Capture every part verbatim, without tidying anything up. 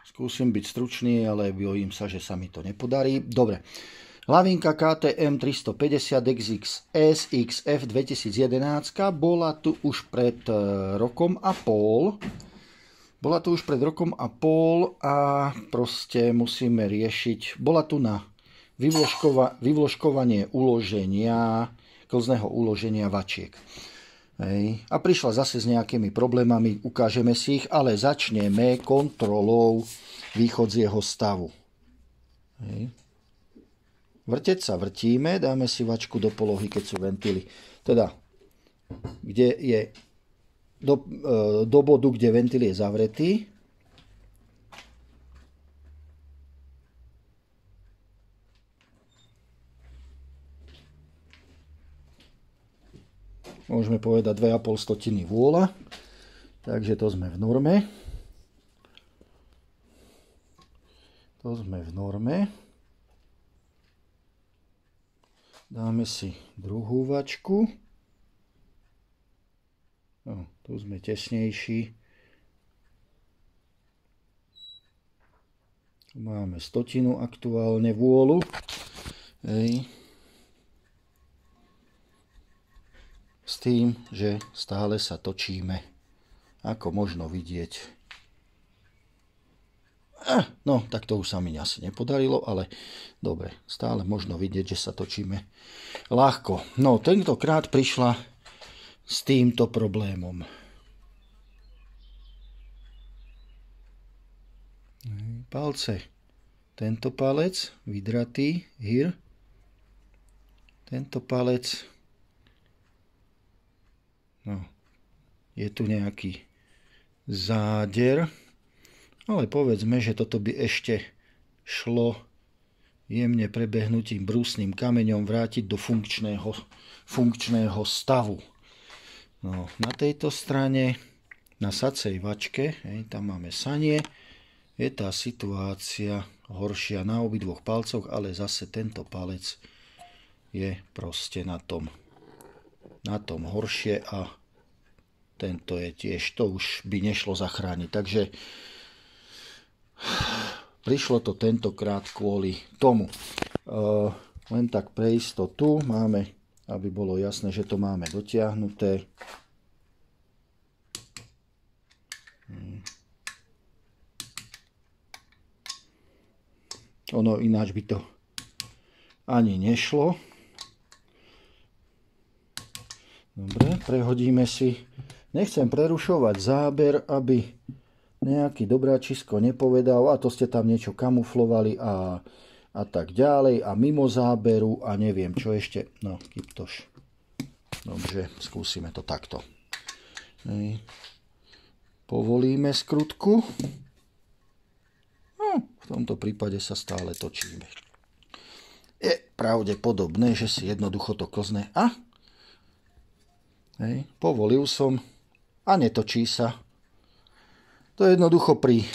Skúsim byť stručný, ale bojím sa, že sa mi to nepodarí. Dobre. Hlavinka ká té em tristopäťdesiat X X S X F dvetisícjedenásť bola tu už pred rokom a pol. Bola tu už pred rokom a pol a proste musíme riešiť. Bola tu na vyvložkova, vyvložkovanie uloženia, klzného uloženia vačiek. Hej. A prišla zase s nejakými problémami, ukážeme si ich, ale začneme kontrolou východzieho stavu. Hej. Vrteť sa vrtíme, dáme si vačku do polohy, keď sú ventily. Teda, kde je do, do bodu, kde ventil je zavretý. Môžeme povedať dve a pol stotiny vôľa. Takže to sme v norme. To sme v norme. Dáme si druhú vačku. No, tu sme tesnejší. Tu máme stotinu aktuálne vôľu. Hej. S tým, že stále sa točíme, ako možno vidieť. Eh, no, tak to už sa mi asi nepodarilo, ale dobre, stále možno vidieť, že sa točíme ľahko. No, tentokrát prišla s týmto problémom. Palce. Tento palec, vydratý, here. Tento palec. No, je tu nejaký záder. Ale povedzme, že toto by ešte šlo jemne prebehnutým brúsnym kameňom vrátiť do funkčného, funkčného stavu. No, na tejto strane, na sacej vačke, hej, tam máme sanie, je tá situácia horšia na obidvoch palcoch, ale zase tento palec je proste na tom, na tom horšie a tento je tiež, to už by nešlo zachrániť. Takže prišlo to tentokrát kvôli tomu. Uh, len tak pre istotu máme, aby bolo jasné, že to máme dotiahnuté. Hmm. Ono ináč by to ani nešlo. Dobre, prehodíme si. Nechcem prerušovať záber, aby nejaký dobráčisko nepovedal, a to ste tam niečo kamuflovali a, a tak ďalej a mimo záberu a neviem čo ešte. No, kyptoš. Dobre, skúsime to takto. Hej. Povolíme skrutku. No, v tomto prípade sa stále točíme. Je pravdepodobné, že si jednoducho to klzne. A? Hej, povolil som a netočí sa. To je jednoducho pri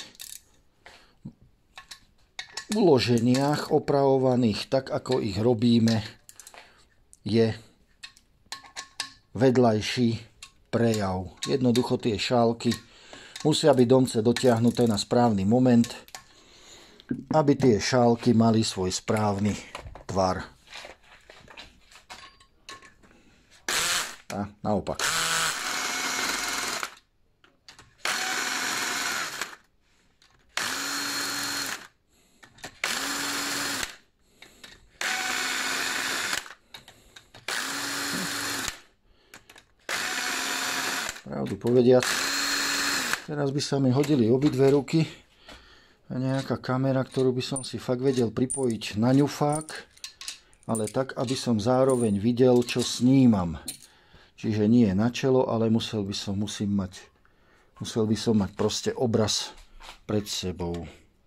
uloženiach opravovaných tak, ako ich robíme, je vedľajší prejav. Jednoducho tie šálky musia byť domce dotiahnuté na správny moment, aby tie šálky mali svoj správny tvar. A naopak. Pravdu povediac, teraz by sa mi hodili obidve ruky a nejaká kamera, ktorú by som si fakt vedel pripojiť na ňufák, ale tak, aby som zároveň videl, čo snímam. Čiže nie na čelo, ale musel by som, musím mať, musel by som mať proste obraz pred sebou.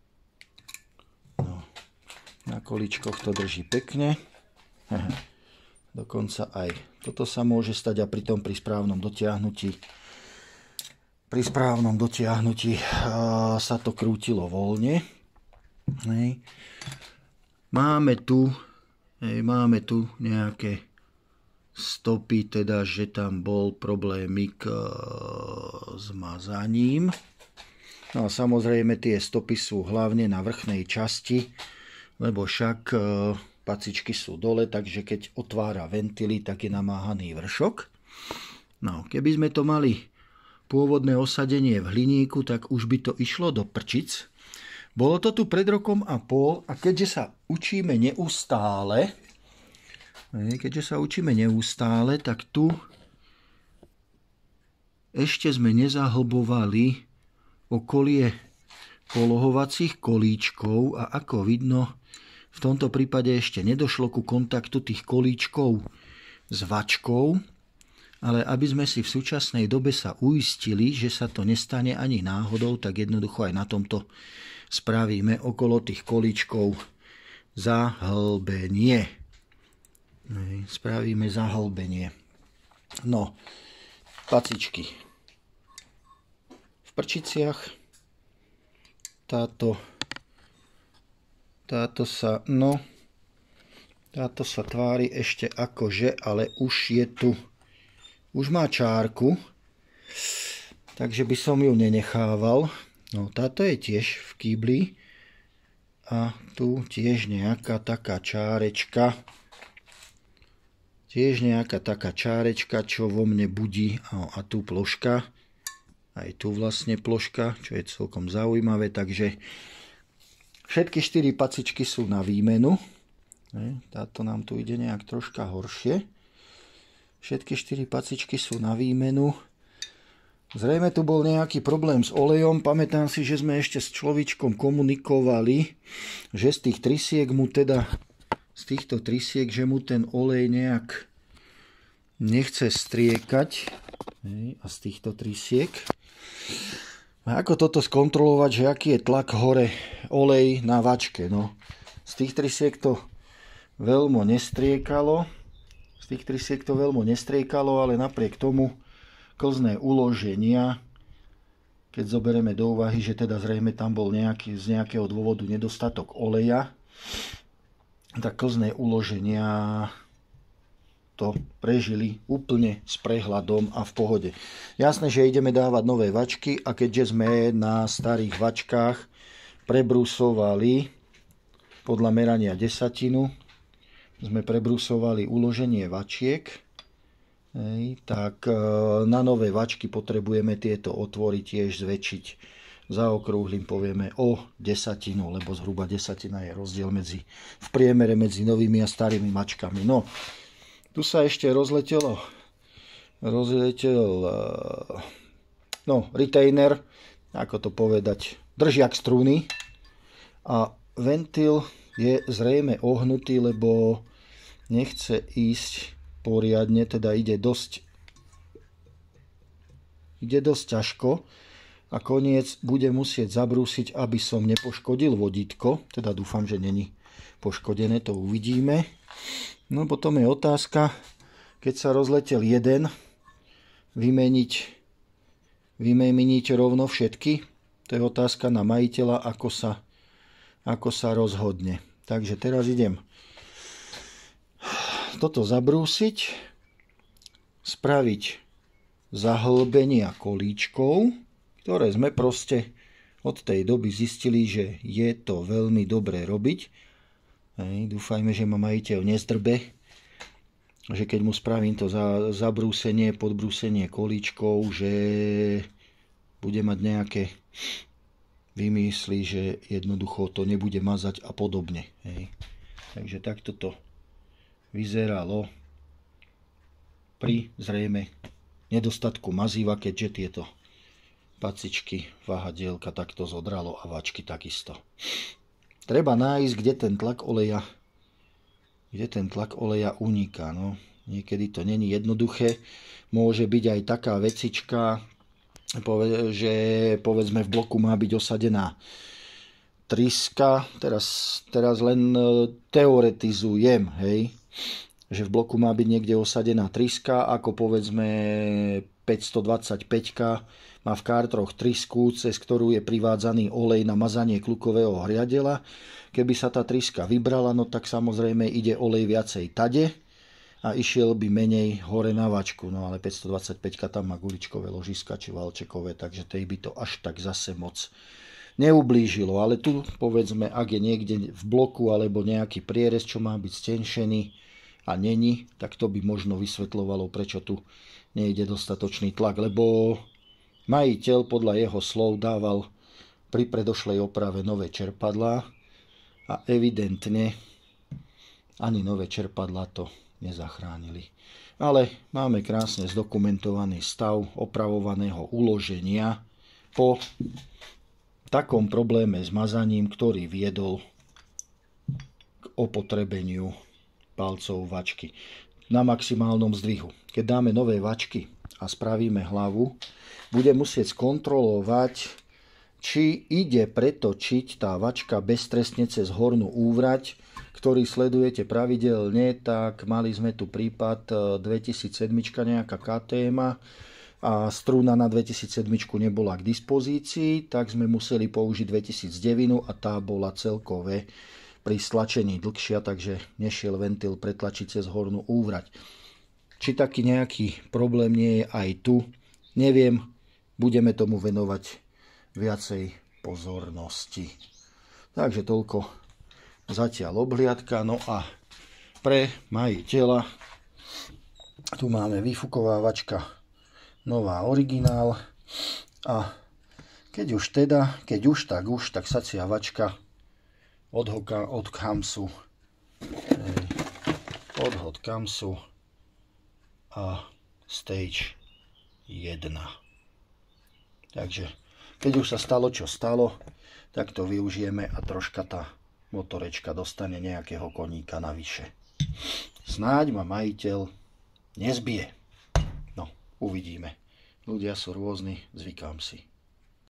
No, na kolíčkoch to drží pekne. Dokonca aj toto sa môže stať a pritom pri správnom dotiahnutí pri správnom dotiahnutí uh, sa to krútilo voľne. Hej. Máme tu hej, máme tu nejaké stopy, teda že tam bol problémik uh, s mazaním. No a samozrejme tie stopy sú hlavne na vrchnej časti, lebo však e, pacičky sú dole, takže keď otvára ventily, tak je namáhaný vršok. No, keby sme to mali pôvodné osadenie v hliníku, tak už by to išlo do prčic. Bolo to tu pred rokom a pol a keďže sa učíme neustále, keďže sa učíme neustále, tak tu ešte sme nezahlbovali okolie polohovacích kolíčkov a ako vidno, v tomto prípade ešte nedošlo ku kontaktu tých kolíčkov s vačkou, ale aby sme si v súčasnej dobe sa uistili, že sa to nestane ani náhodou, tak jednoducho aj na tomto spravíme okolo tých kolíčkov zahlbenie. Spravíme zahlbenie. No, pacičky v prčiciach. Táto, táto sa, no, táto sa tvári ešte akože, ale už je tu, už má čárku, takže by som ju nenechával. No, táto je tiež v kýbli a tu tiež nejaká taká čárečka, tiež nejaká taká čárečka, čo vo mne budí, a, a tu ploška. Aj tu vlastne ploška, čo je celkom zaujímavé, takže všetky štyri pacičky sú na výmenu. Táto nám tu ide nejak troška horšie. Všetky štyri pacičky sú na výmenu. Zrejme tu bol nejaký problém s olejom. Pamätám si, že sme ešte s človíčkom komunikovali, že z tých trysiek mu teda, z týchto trysiek, že mu ten olej nejak nechce striekať. A z týchto trysiek. A ako toto skontrolovať, že aký je tlak hore olej na vačke? No, z tých trysiek to veľmi nestriekalo. Z tých trysiek to veľmi nestriekalo, ale napriek tomu klzné uloženia, keď zoberieme do úvahy, že teda zrejme tam bol nejaký, z nejakého dôvodu nedostatok oleja, tak klzné uloženia to prežili úplne s prehľadom a v pohode. Jasné, že ideme dávať nové vačky a keďže sme na starých vačkách prebrusovali podľa merania desatinu, sme prebrusovali uloženie vačiek, hej, tak na nové vačky potrebujeme tieto otvory tiež zväčšiť. Zaokrúhlim, povieme o desatinu, lebo zhruba desatina je rozdiel medzi, v priemere medzi novými a starými vačkami. No, tu sa ešte rozletelo, rozletel, no, retainer, ako to povedať, držiak struny a ventil je zrejme ohnutý, lebo nechce ísť poriadne, teda ide dosť, ide dosť ťažko a koniec bude musieť zabrúsiť, aby som nepoškodil vodítko, teda dúfam, že není poškodené, to uvidíme. No potom je otázka, keď sa rozletel jeden, vymeniť, vymeniť rovno všetky. To je otázka na majiteľa, ako sa, ako sa rozhodne. Takže teraz idem toto zabrúsiť, spraviť zahlbenia kolíčkov, ktoré sme proste od tej doby zistili, že je to veľmi dobré robiť. Hej, dúfajme, že ma majiteľ nezdrbe, že keď mu spravím to za, zabrúsenie, podbrúsenie kolíčkov, že bude mať nejaké vymysly, že jednoducho to nebude mazať a podobne. Hej. Takže takto to vyzeralo pri zrejme nedostatku maziva, keďže tieto pacičky vahadielka takto zodralo a vačky takisto. Treba nájsť, kde ten tlak oleja, kde ten tlak oleja uniká. No, niekedy to není jednoduché. Môže byť aj taká vecička, že povedzme v bloku má byť osadená tryska. Teraz, teraz len teoretizujem, hej, že v bloku má byť niekde osadená tryska, ako povedzme päťstodvadsaťpäť má v kártroch trysku, cez ktorú je privádzaný olej na mazanie klukového hriadela. Keby sa tá tryska vybrala, no tak samozrejme ide olej viacej tade a išiel by menej hore na vačku. No ale päťstodvadsaťpäť tam má guličkové ložiska či valčekové, takže tej by to až tak zase moc neublížilo. Ale tu povedzme, ak je niekde v bloku alebo nejaký prierez, čo má byť stenšený a není, tak to by možno vysvetľovalo, prečo tu nejde dostatočný tlak, lebo majiteľ podľa jeho slov dával pri predošlej oprave nové čerpadlá a evidentne ani nové čerpadlá to nezachránili. Ale máme krásne zdokumentovaný stav opravovaného uloženia po takom probléme s mazaním, ktorý viedol k opotrebeniu palcov vačky na maximálnom zdvihu. Keď dáme nové vačky a spravíme hlavu, bude musieť skontrolovať, či ide pretočiť tá vačka beztrestne cez hornú úvrať, ktorý sledujete pravidelne. Tak mali sme tu prípad dvetisícsedem nejaká ká té em a strúna na dvetisícsedem nebola k dispozícii, tak sme museli použiť dvetisícdeväť a tá bola celkové pri stlačení dlhšia, takže nešiel ventil pretlačiť cez hornú úvrať. Či taký nejaký problém nie je aj tu, neviem, budeme tomu venovať viacej pozornosti. Takže toľko zatiaľ obhliadka. No a pre majiteľa tu máme výfukovávačka nová originál a keď už teda, keď už tak už, tak sacia vačka od, hoka, od Kamsu, odhod Kamsu a Stage jeden. Takže keď už sa stalo, čo stalo, tak to využijeme a troška tá motorečka dostane nejakého koníka navyše. Snáď ma majiteľ nezbije. No, uvidíme. Ľudia sú rôzni, zvykám si.